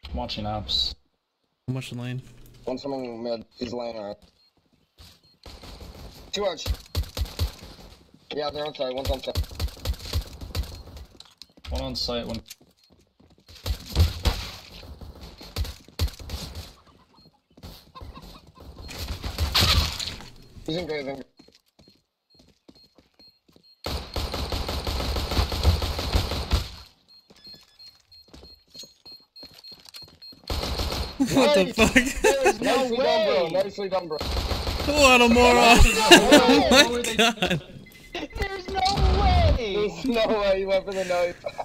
I'm watching apps. I'm watching lane. One's coming mid. He's laying right. 2 arch. Yeah, they're on site. One's on site. One on site, one. He's engraving. What the fuck? There's nicely done, bro. Nicely done, bro. What a moron! Oh my god! There's no way! There's no way you went for the knife.